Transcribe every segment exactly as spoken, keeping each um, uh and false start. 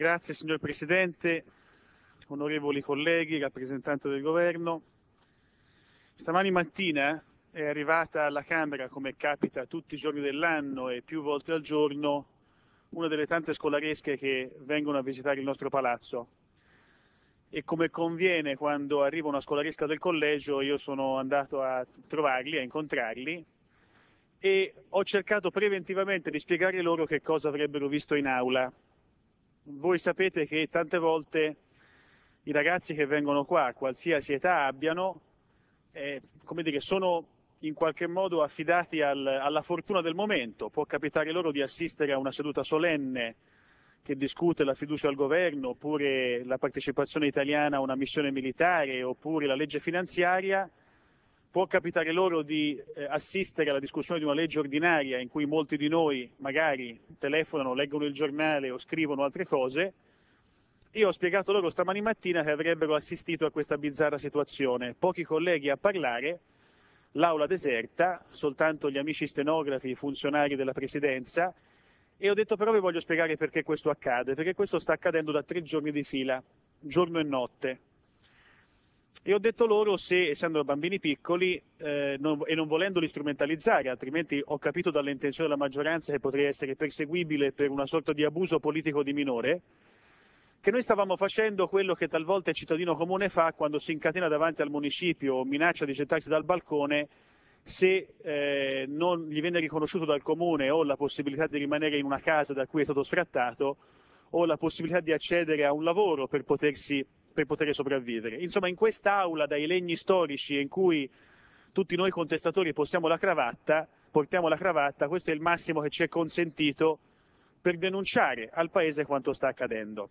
Grazie signor Presidente, onorevoli colleghi, rappresentante del Governo. Stamani mattina è arrivata alla Camera, come capita tutti i giorni dell'anno e più volte al giorno, una delle tante scolaresche che vengono a visitare il nostro palazzo. E come conviene quando arriva una scolaresca del collegio, io sono andato a trovarli, a incontrarli, e ho cercato preventivamente di spiegare loro che cosa avrebbero visto in aula. Voi sapete che tante volte i ragazzi che vengono qua, qualsiasi età abbiano, eh, come dire, sono in qualche modo affidati al, alla fortuna del momento. Può capitare loro di assistere a una seduta solenne che discute la fiducia al governo, oppure la partecipazione italiana a una missione militare, oppure la legge finanziaria. Può capitare loro di eh, assistere alla discussione di una legge ordinaria in cui molti di noi magari telefonano, leggono il giornale o scrivono altre cose. Io ho spiegato loro stamani mattina che avrebbero assistito a questa bizzarra situazione. Pochi colleghi a parlare, l'aula deserta, soltanto gli amici stenografi, i funzionari della Presidenza, e ho detto però vi voglio spiegare perché questo accade, perché questo sta accadendo da tre giorni di fila, giorno e notte. E ho detto loro se, essendo bambini piccoli eh, non, e non volendoli strumentalizzare, altrimenti ho capito dall'intenzione della maggioranza che potrei essere perseguibile per una sorta di abuso politico di minore, che noi stavamo facendo quello che talvolta il cittadino comune fa quando si incatena davanti al municipio o minaccia di gettarsi dal balcone se eh, non gli viene riconosciuto dal comune o la possibilità di rimanere in una casa da cui è stato sfrattato o la possibilità di accedere a un lavoro per potersi per poter sopravvivere. Insomma, in quest'aula, dai legni storici in cui tutti noi contestatori possiamo la cravatta, portiamo la cravatta, questo è il massimo che ci è consentito per denunciare al Paese quanto sta accadendo.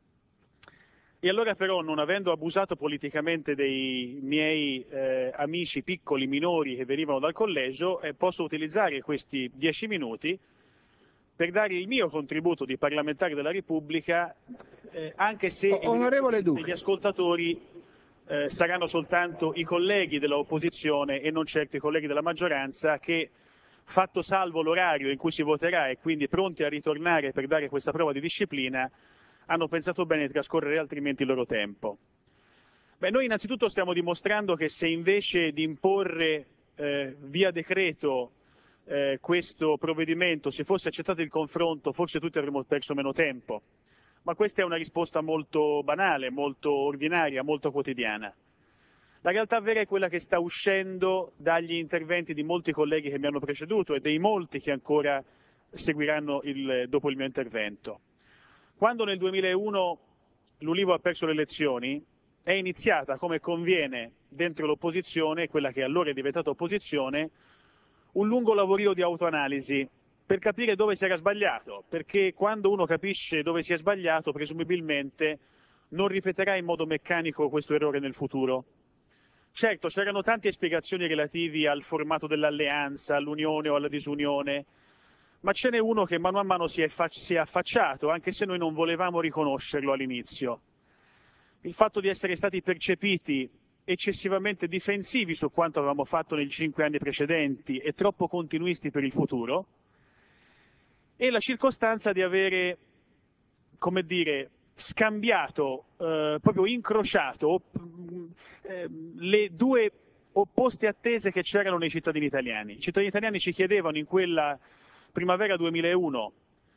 E allora però, non avendo abusato politicamente dei miei eh, amici piccoli, minori che venivano dal collegio, eh, posso utilizzare questi dieci minuti per dare il mio contributo di parlamentare della Repubblica, eh, anche se Onorevole Duca, gli ascoltatori eh, saranno soltanto i colleghi dell'opposizione e non certo i colleghi della maggioranza che, fatto salvo l'orario in cui si voterà e quindi pronti a ritornare per dare questa prova di disciplina, hanno pensato bene di trascorrere altrimenti il loro tempo. Beh, noi innanzitutto stiamo dimostrando che se invece di imporre eh, via decreto Eh, questo provvedimento, se fosse accettato il confronto, forse tutti avremmo perso meno tempo, ma questa è una risposta molto banale, molto ordinaria, molto quotidiana. La realtà vera è quella che sta uscendo dagli interventi di molti colleghi che mi hanno preceduto e dei molti che ancora seguiranno il, dopo il mio intervento. Quando nel duemilauno l'Ulivo ha perso le elezioni, è iniziata, come conviene dentro l'opposizione, quella che allora è diventata opposizione, un lungo lavoro di autoanalisi per capire dove si era sbagliato, perché quando uno capisce dove si è sbagliato, presumibilmente non ripeterà in modo meccanico questo errore nel futuro. Certo, c'erano tante spiegazioni relative al formato dell'alleanza, all'unione o alla disunione, ma ce n'è uno che mano a mano si è, si è affacciato, anche se noi non volevamo riconoscerlo all'inizio. Il fatto di essere stati percepiti eccessivamente difensivi su quanto avevamo fatto nei cinque anni precedenti e troppo continuisti per il futuro, e la circostanza di avere, come dire, scambiato, eh, proprio incrociato eh, le due opposte attese che c'erano nei cittadini italiani. I cittadini italiani ci chiedevano in quella primavera duemilauno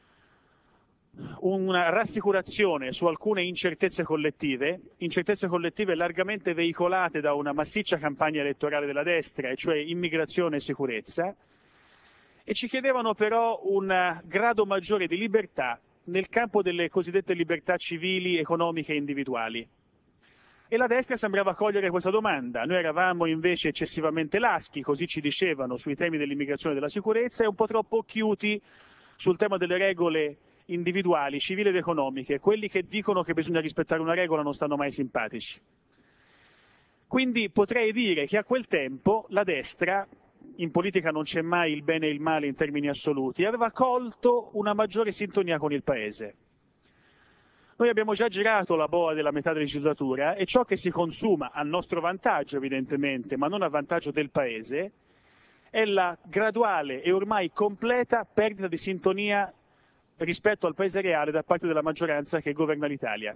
una rassicurazione su alcune incertezze collettive, incertezze collettive largamente veicolate da una massiccia campagna elettorale della destra, e cioè immigrazione e sicurezza, e ci chiedevano però un grado maggiore di libertà nel campo delle cosiddette libertà civili, economiche e individuali. E la destra sembrava cogliere questa domanda. Noi eravamo invece eccessivamente laschi, così ci dicevano, sui temi dell'immigrazione e della sicurezza, e un po' troppo occhiuti sul tema delle regole individuali, civili ed economiche. Quelli che dicono che bisogna rispettare una regola non stanno mai simpatici. Quindi potrei dire che a quel tempo la destra, in politica non c'è mai il bene e il male in termini assoluti, aveva colto una maggiore sintonia con il Paese. Noi abbiamo già girato la boa della metà della legislatura e ciò che si consuma, a nostro vantaggio evidentemente, ma non a vantaggio del Paese, è la graduale e ormai completa perdita di sintonia rispetto al paese reale da parte della maggioranza che governa l'Italia.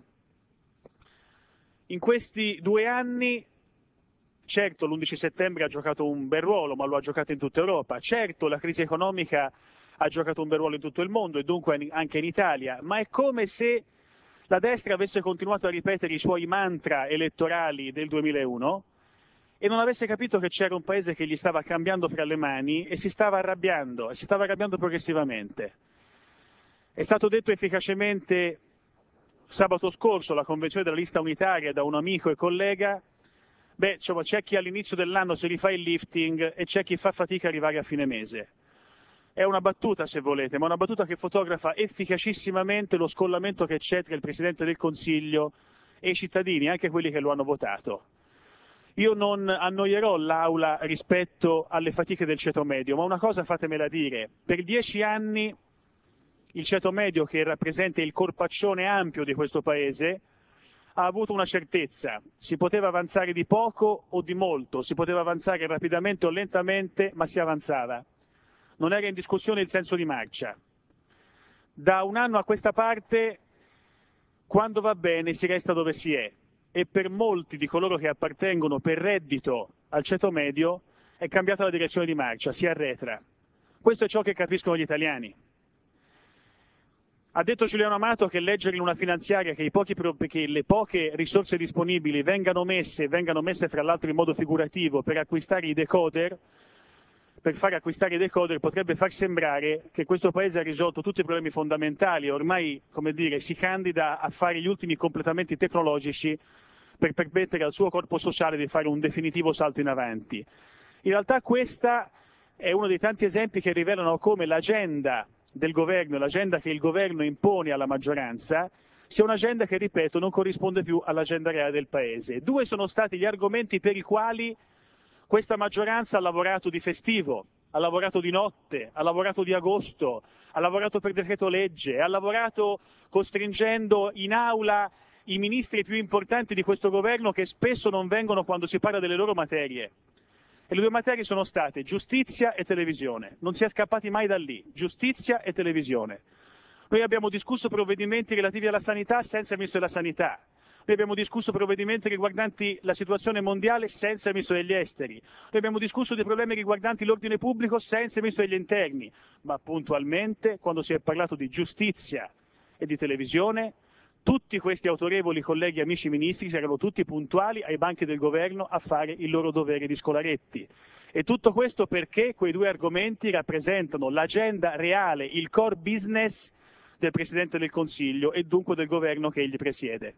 In questi due anni, certo l'undici settembre ha giocato un bel ruolo, ma lo ha giocato in tutta Europa, certo la crisi economica ha giocato un bel ruolo in tutto il mondo e dunque anche in Italia, ma è come se la destra avesse continuato a ripetere i suoi mantra elettorali del duemilauno e non avesse capito che c'era un paese che gli stava cambiando fra le mani e si stava arrabbiando, e si stava arrabbiando progressivamente. È stato detto efficacemente sabato scorso alla convenzione della lista unitaria da un amico e collega, beh, insomma, c'è chi all'inizio dell'anno si rifà il lifting e c'è chi fa fatica a arrivare a fine mese. È una battuta, se volete, ma una battuta che fotografa efficacissimamente lo scollamento che c'è tra il Presidente del Consiglio e i cittadini, anche quelli che lo hanno votato. Io non annoierò l'Aula rispetto alle fatiche del ceto medio, ma una cosa fatemela dire. Per dieci anni il ceto medio, che rappresenta il corpaccione ampio di questo Paese, ha avuto una certezza. Si poteva avanzare di poco o di molto, si poteva avanzare rapidamente o lentamente, ma si avanzava. Non era in discussione il senso di marcia. Da un anno a questa parte, quando va bene, si resta dove si è. E per molti di coloro che appartengono per reddito al ceto medio è cambiata la direzione di marcia, si arretra. Questo è ciò che capiscono gli italiani. Ha detto Giuliano Amato che leggere in una finanziaria che, i pochi, che le poche risorse disponibili vengano messe, vengano messe fra l'altro in modo figurativo per acquistare i decoder, per far acquistare i decoder potrebbe far sembrare che questo Paese ha risolto tutti i problemi fondamentali e ormai, come dire, si candida a fare gli ultimi completamenti tecnologici per permettere al suo corpo sociale di fare un definitivo salto in avanti. In realtà questa è uno dei tanti esempi che rivelano come l'agenda del governo, l'agenda che il governo impone alla maggioranza, sia un'agenda che, ripeto, non corrisponde più all'agenda reale del Paese. Due sono stati gli argomenti per i quali questa maggioranza ha lavorato di festivo, ha lavorato di notte, ha lavorato di agosto, ha lavorato per decreto legge, ha lavorato costringendo in aula i ministri più importanti di questo governo che spesso non vengono quando si parla delle loro materie. E le due materie sono state giustizia e televisione. Non si è scappati mai da lì, giustizia e televisione. Noi abbiamo discusso provvedimenti relativi alla sanità senza il Ministro della Sanità. Noi abbiamo discusso provvedimenti riguardanti la situazione mondiale senza il Ministro degli Esteri. Noi abbiamo discusso dei problemi riguardanti l'ordine pubblico senza il Ministro degli Interni. Ma puntualmente, quando si è parlato di giustizia e di televisione, tutti questi autorevoli colleghi e amici ministri erano tutti puntuali ai banchi del governo a fare il loro dovere di scolaretti. E tutto questo perché quei due argomenti rappresentano l'agenda reale, il core business del Presidente del Consiglio e dunque del governo che egli presiede.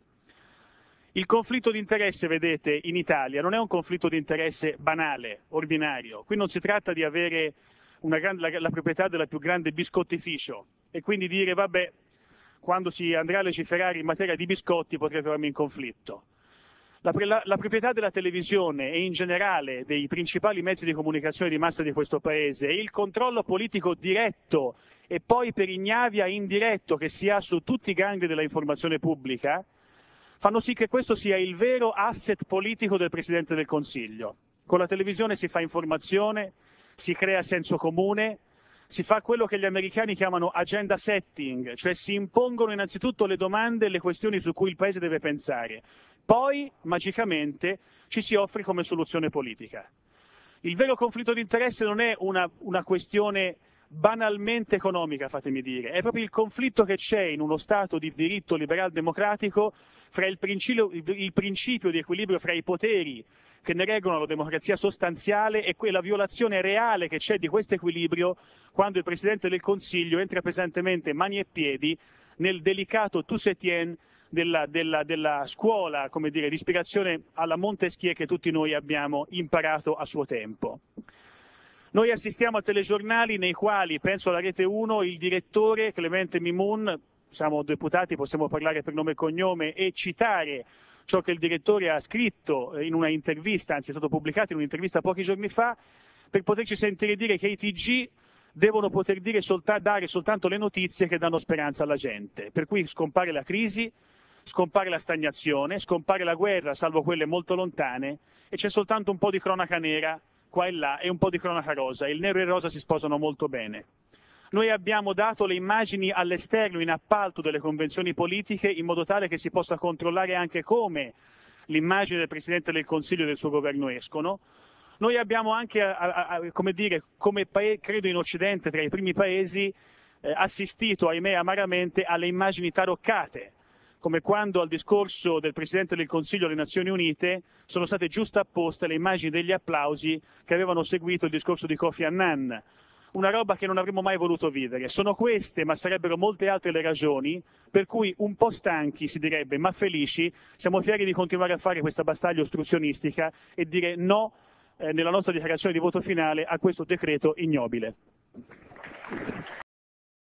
Il conflitto di interesse, vedete, in Italia non è un conflitto di interesse banale, ordinario. Qui non si tratta di avere una grande, la, la proprietà della più grande biscottificio e quindi dire vabbè, quando si andrà a legiferare in materia di biscotti potrei trovarmi in conflitto. La, la, la proprietà della televisione e in generale dei principali mezzi di comunicazione di massa di questo Paese e il controllo politico diretto e poi per ignavia indiretto che si ha su tutti i gangli della informazione pubblica fanno sì che questo sia il vero asset politico del Presidente del Consiglio. Con la televisione si fa informazione, si crea senso comune, si fa quello che gli americani chiamano agenda setting, cioè si impongono innanzitutto le domande e le questioni su cui il Paese deve pensare. Poi, magicamente, ci si offre come soluzione politica. Il vero conflitto di interesse non è una, una questione banalmente economica, fatemi dire, è proprio il conflitto che c'è in uno Stato di diritto liberal democratico fra il principio, il principio di equilibrio fra i poteri che ne regolano la democrazia sostanziale e quella violazione reale che c'è di questo equilibrio quando il Presidente del Consiglio entra pesantemente mani e piedi nel delicato tout se tient della, della, della scuola, come dire, di ispirazione alla Montesquieu che tutti noi abbiamo imparato a suo tempo. Noi assistiamo a telegiornali nei quali, penso alla Rete uno, il direttore Clemente Mimoun, siamo deputati, possiamo parlare per nome e cognome e citare ciò che il direttore ha scritto in una intervista, anzi è stato pubblicato in un'intervista pochi giorni fa, per poterci sentire dire che i T G devono poter dire solta- dare soltanto le notizie che danno speranza alla gente. Per cui scompare la crisi, scompare la stagnazione, scompare la guerra, salvo quelle molto lontane, e c'è soltanto un po' di cronaca nera qua e là e un po' di cronaca rosa. Il nero e il rosa si sposano molto bene. Noi abbiamo dato le immagini all'esterno in appalto delle convenzioni politiche in modo tale che si possa controllare anche come l'immagine del Presidente del Consiglio e del suo governo escono. Noi abbiamo anche, a, a, a, come dire, come paese, credo in Occidente, tra i primi paesi, eh, assistito, ahimè, amaramente alle immagini taroccate, come quando al discorso del Presidente del Consiglio alle Nazioni Unite sono state giustapposte le immagini degli applausi che avevano seguito il discorso di Kofi Annan. Una roba che non avremmo mai voluto vivere. Sono queste, ma sarebbero molte altre le ragioni, per cui un po' stanchi, si direbbe, ma felici, siamo fieri di continuare a fare questa battaglia ostruzionistica e dire no eh, nella nostra dichiarazione di voto finale a questo decreto ignobile.